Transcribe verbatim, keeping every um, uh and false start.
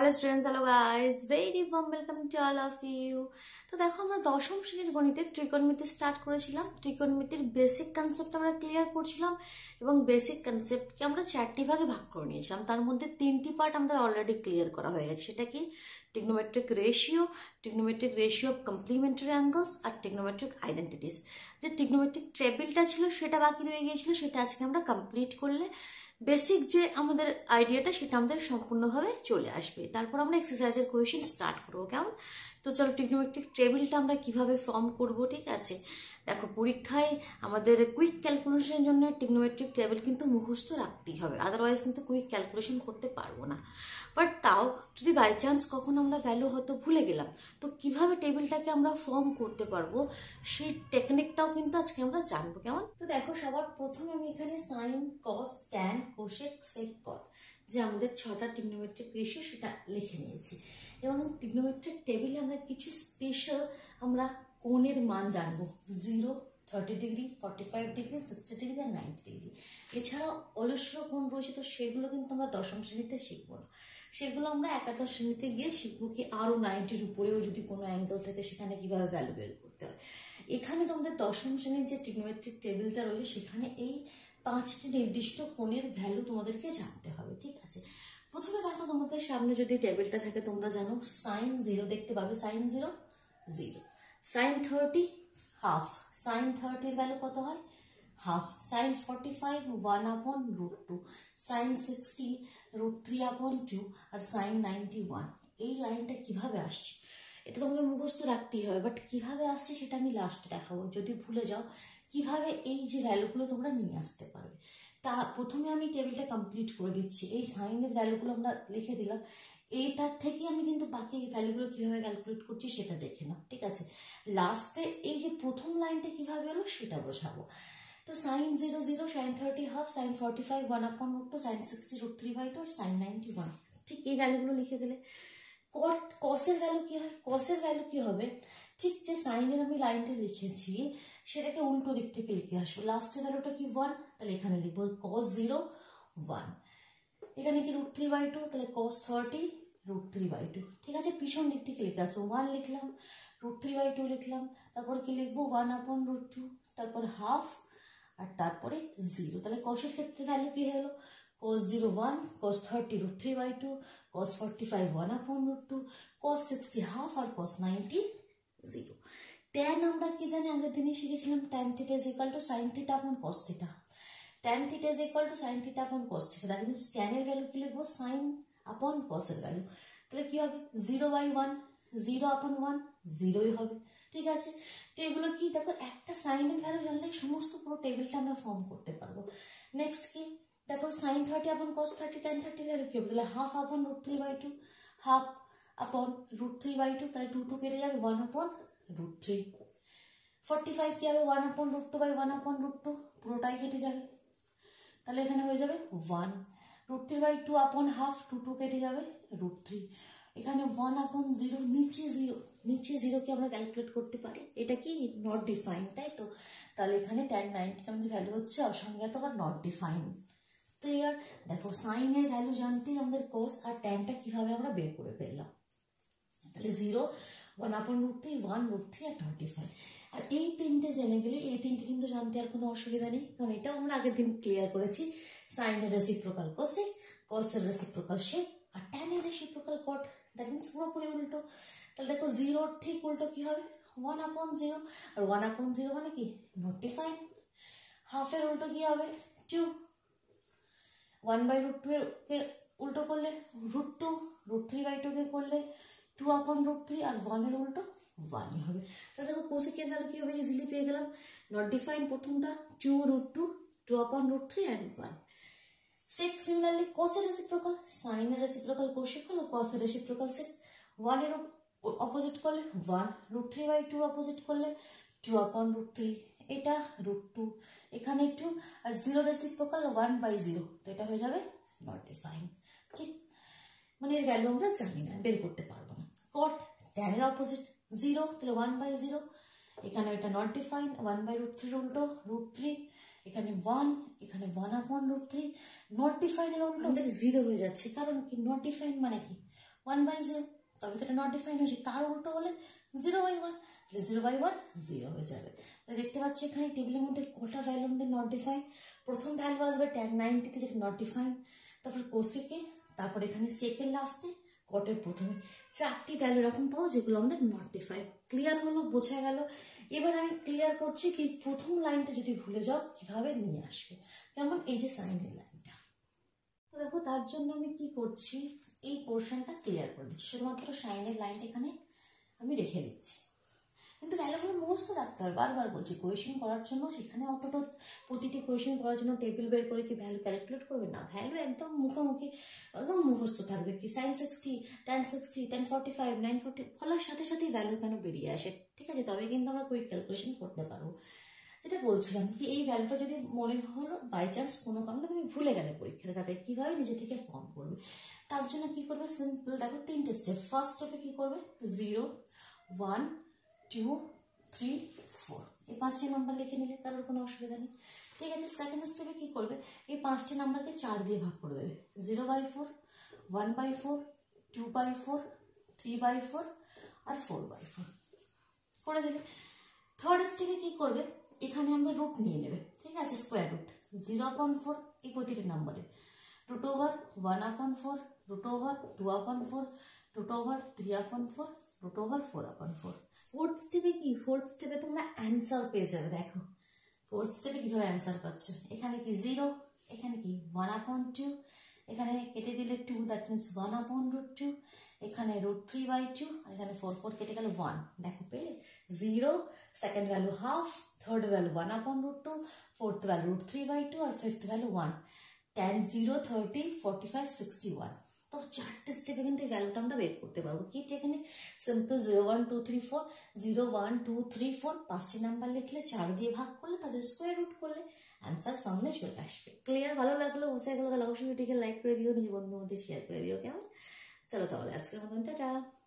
Hello students, hello guys, very warm welcome to all of you. তো দেখো, আমরা দশম শ্রেণীর গণিতে ত্রিকোণমিতি স্টার্ট করেছিলাম। ত্রিকোণমিতির বেসিক কনসেপ্ট আমরা ক্লিয়ার করছিলাম এবং বেসিক কনসেপ্টকে আমরা চারটি ভাগে ভাগ করে নিয়েছিলাম। তার মধ্যে তিনটি পার্ট আমাদের অলরেডি ক্লিয়ার করা হয়ে গেছে। সেটা কি? Trigonometric ratio, trigonometric ratio of complementary angles আর ট্রিগনোমেট্রিক আইডেন্টিটিস। যে ট্রিগনোমেট্রিক টেবিলটা ছিল সেটা বাকি রয়ে গিয়েছিল, সেটা আজকে আমরা কমপ্লিট করলে বেসিক যে আমাদের আইডিয়াটা সেটা আমাদের সম্পূর্ণভাবে চলে আসবে। তারপর আমরা এক্সারসাইজের কোয়েশ্চেন স্টার্ট করবো। কেমন? তো চলো, ট্রিগনোমেট্রিক টেবিলটা আমরা কিভাবে ফর্ম করব। ঠিক আছে, দেখো, পরীক্ষায় আমাদের কুইক ক্যালকুলেশনের জন্য ট্রিগনোমেট্রিক টেবিল কিন্তু মুখস্থ রাখতেই হবে, আদারওয়াইজ কিন্তু কুইক ক্যালকুলেশন করতে পারবো না। বাট তাও যদি বাই চান্স কখন আমরা ভ্যালু হয়তো ভুলে গেলাম, তো কিভাবে টেবিলটাকে আমরা ফর্ম করতে পারবো সেই টেকনিকটাও কিন্তু আজকে আমরা জানবো। কেমন? তো দেখো, সবার প্রথমে আমি এখানে sine, cos, tan, cosec, sec, cot যে আমাদের ছটা ট্রিগনোমেট্রিক রেশিও সেটা লিখে নিয়েছি। এবং ট্রিগনোমেট্রিক টেবিলে আমরা কিছু স্পেশাল আমরা কোণের মান জানবো। Zero, thirty degree, forty five degree, sixty degree আর নাইনটি ডিগ্রি। এছাড়াও অলস্য কোণ রয়েছে, তো সেগুলো কিন্তু আমরা দশম শ্রেণীতে শিখবো না, সেগুলো আমরা একাদশ শ্রেণীতে গিয়ে শিখবো কি আরও নাইনটির উপরেও যদি কোনো অ্যাঙ্গেল থাকে সেখানে কিভাবে ভ্যালু বের করতে হয়। এখানে তোমাদের দশম শ্রেণীর যে ট্রিগনোমেট্রিক টেবিলটা রয়েছে সেখানে এই পাঁচটি নির্দিষ্ট কোণের ভ্যালু তোমাদেরকে জানতে হবে। ঠিক আছে, প্রথমে দেখো, তোমাদের সামনে যদি টেবিলটা থাকে তোমরা জানো সাইন জিরো দেখতে পাবে। Sine zero zero, sine thirty half, sine থার্টির ভ্যালু কত হয়? Half. Sine forty five one upon root two, sine sixty root three upon two, আর সাইন নাইনটি ওয়ান। এই লাইনটা কিভাবে আসছে এটা তোমাকে মুখস্থ রাখতেই হবে, বাট কিভাবে আসছে সেটা আমি লাস্টে দেখাবো। যদি ভুলে যাও কিভাবে এই যে ভ্যালুগুলো তোমরা নিয়ে আসতে পারবে, তা প্রথমে আমি টেবিলটা কমপ্লিট করে দিচ্ছি। এই সাইনের ভ্যালুগুলো আমরা লিখে দিলাম, এইটার থেকে আমি কিন্তু বাকি এই ভ্যালুগুলো কিভাবে ক্যালকুলেট করছি সেটা দেখে নাও। ঠিক আছে, লাস্টে এই যে প্রথম লাইনটা কিভাবে এলো সেটা বোঝাবো। তো sine zero zero, sine thirty half, sine forty five one upon root two, sine sixty root three by two, আর সাইন নাইনটি ওয়ান। ঠিক এই ভ্যালুগুলো লিখে দিলে কট কসের ভ্যালু কি হয়? কসের ভ্যালু কি হবে? ঠিক যে সাইনের আমি লাইনটা লিখেছি সেটাকে উল্টো দিক থেকে লিখে আসবো। লাস্টের ভ্যালুটা কি? ওয়ান, তাহলে এখানে লিখবো কস জিরো ওয়ান। এখানে কি রুট থ্রি বাই টু, তাহলে cos thirty root three by two. ঠিক আছে, পিছন দিক থেকে লিখে আসবো। ওয়ান লিখলাম, রুট থ্রি বাই টু লিখলাম, তারপর কি লিখবো? ওয়ান আপন রুট টু, তারপর হাফ, আর তারপরে জিরো। তাহলে কসের ক্ষেত্রে ভ্যালু কি হলো? cos zero one, cos thirty root three by two, cos forty-five one upon root two, cos sixty half R cos ninety zero. tan আমরা কি জানি আগের দিনে শিখেছিলাম, tan theta is equal to sin theta upon cos theta. tan theta is equal to sin theta upon cos theta. That means tan এর value কি লিখবো? sin upon cos এর ভ্যালু। তাহলে কি হবে? Zero by one, zero upon one, জিরোই হবে। ঠিক আছে, তো এগুলো কি দেখো, একটা সাইনের ভ্যালু জানলে সমস্ত পুরো টেবিলটা আমরা ফর্ম করতে পারবো। নেক্সট কি দেখো, sine thirty upon cos thirty, tan থার্টির ভ্যালু কি হবে? তাহলে half upon root three by two, half upon root three by two, তাহলে টু টু কেটে যাবে, one upon root three. Forty five কি হবে? One upon root two by one upon root two, পুরোটাই কেটে যাবে, তাহলে এখানে হয়ে যাবে one. Root three by two upon half, two two কেটে যাবে, রুট থ্রি। এখানে ওয়ান আপন জিরো, নিচে জিরো, নিচে জিরোকে আমরা ক্যালকুলেট করতে পারি, এটা কি নট ডিফাইন, তাই তো? তাহলে এখানে টেন নাইনটির আমাদের ভ্যালু হচ্ছে অসংজ্ঞাত বা নট ডিফাইন। ক্লিয়ার? দেখো, সাইনের ভ্যালু জানতেই আমাদের কোস আর ট্যানটা কিভাবে আমরা বের করে ফেললাম। তাহলে zero, one upon root three, one, root three আর টোয়েন্টি ফাইভ। আর এই তিনটে জেনে গেলে এই তিনটে কিন্তু জানতে আর কোনো অসুবিধা নেই, কারণ এটাও আমরা আগের দিন ক্লিয়ার করেছি। সাইনের রেসিপ্রোকাল কোসেক, কসের রেসিপ্রোকাল সেক, আর ট্যানের রেসিপ্রোকাল কট। দ্যাট মিনস পুরোপুরি উল্টো। তাহলে দেখো, জিরোর ঠিক উল্টো কি হবে? ওয়ান আপন জিরো, আর ওয়ান আপন জিরো মানে কি? Not define. হাফের উল্টো কি হবে? Two. One by root two কে উল্টো করলে root two, root three by two কে করলে টু আপন রুট থ্রি, আর ওয়ানের উল্টো ওয়ানই হবে। তাহলে দেখো, কোসেকের ভ্যালু কি হবে? ইজিলি পেয়ে গেলাম। নট ডিফাইন প্রথমটা, two root two, two upon root three and one. Sec similarly কোসের রেসিপ্রোকাল, সাইনের রেসিপ্রোকাল কোসেক হলো, কসের রেসিপ্রোকাল সেক। ওয়ানের অপোজিট করলে one, root three by two opposite করলে টু আপন রুট থ্রি, এটা রুট টু, এখানে টু, আর zero reciprocal one by zero, তো এটা হয়ে যাবে নট ডিফাইন। ঠিক, মানে এর ভ্যালু আমরা জানি না, বের করতে পারবো না। কট, ট্যানের অপোজিট জিরো, তাহলে ওয়ান বাই জিরো, এখানে এটা not define, one by root three উল্টো রুট থ্রি, এখানে ওয়ান, এখানে one upon root three, not ডিফাইনের উল্টো আমাদের জিরো হয়ে যাচ্ছে, কারণ কি? নট ডিফাইন মানে কি? ওয়ান বাই জিরো, তবে তো এটা নট ডিফাইন হয়েছে। তার উল্টো হলে জিরো বাই ওয়ান, তাহলে জিরো বাই ওয়ান জিরো হয়ে যাবে। দেখতে পাচ্ছি এখানে টেবিলের মধ্যে কটা ভ্যালু আমাদের নট ডিফাইন। প্রথম ভ্যালু আসবে ট্যান নাইনটিতে, যেটা নট ডিফাইন, তারপর কোসেকে, তারপর এখানে সেকেন্ড লাস্টে, কটের প্রথমে, চারটি ভ্যালু এরকম পাবো যেগুলো আমাদের নট ডিফাইন। ক্লিয়ার হলো, বোঝা গেল। এবার আমি ক্লিয়ার করছি কি প্রথম লাইনটা যদি ভুলে যাও কিভাবে নিয়ে আসবে, যেমন এই যে সাইনের লাইনটা। তো দেখো তার জন্য আমি কি করছি, এই পোর্শনটা ক্লিয়ার করে দিচ্ছি, শুধুমাত্র সাইনের লাইনটা এখানে আমি রেখে দিচ্ছি। কিন্তু ভ্যালুগুলো মুখস্থ রাখতে হবে, বারবার বলছি কোয়েশন করার জন্য সেখানে অত তো প্রতিটি কোয়েশন করার জন্য টেবিল বের করে কি ভ্যালু ক্যালকুলেট করবে না, ভ্যালু একদম মুখোমুখি একদম মুখস্থ থাকবে। কি sine sixty, tan sixty, tan forty five, nine forty ফলার সাথে সাথেই ভ্যালু কেন বেরিয়ে আসে, ঠিক আছে, তবে কিন্তু আমরা কুইক ক্যালকুলেশন করতে পারবো। যেটা বলছিলাম কি এই ভ্যালুটা যদি মনে হলো বাই চান্স কোনো কারণে তুমি ভুলে গেলে পরীক্ষার খাতায়, কিভাবে নিজে থেকে ফর্ম করবে, তার জন্য কি করবে, সিম্পল দেখো তিনটে স্টেপ। ফার্স্ট স্টেপে কি করবে, zero, one, two, three, four, এই পাঁচটি নাম্বার লিখে নিলে কারোর কোনো অসুবিধা নেই, ঠিক আছে। সেকেন্ড স্টেপে কি করবে, এই পাঁচটি নাম্বারকে চার দিয়ে ভাগ করে দেবে, zero by four, one by four, two by four, three by four আর ফোর বাই ফোর করে দেবে। থার্ড স্টেপে কি করবে, এখানে আমাদের রুট নিয়ে নেবে, ঠিক আছে, square root, zero upon four এই প্রতিটি নাম্বারে, root over one upon four, root over two upon four, root over three upon four, root over four upon four. Fourth স্টেপে কি, ফোর্থ স্টেপে তোমরা অ্যান্সার পেয়ে যাবে। দেখো ফোর্থ স্টেপে কিভাবে অ্যান্সার পাচ্ছ, এখানে কি জিরো, এখানে কি ওয়ান আপন টু, এখানে কেটে দিলে two, that means one upon root two, এখানে রুট থ্রি বাই টু, আর এখানে ফোর ফোর কেটে গেল ওয়ান, দেখো পেলে zero, second value half, third value one upon root two, fourth value root three by two, আর fifth value one, ten, zero, thirty, forty five, sixty one. তো চারটে স্টেপে কিন্তু এই ভ্যালুটা আমরা বের করতে পারবো। কি এখানে simple zero one two three four, zero one two three four পাঁচটি নাম্বার লিখলে চার দিয়ে ভাগ করলে তাদের স্কোয়ার রুট করলে অ্যান্সার সামনে চলে আসবে। ক্লিয়ার? ভালো লাগলো, বুঝে গেলো? তাহলে অবশ্যই ভিডিওকে লাইক করে দিও, নিজের বন্ধুর মধ্যে শেয়ার করে দিও, কেমন? চলো তাহলে আজকের মতন টাটা।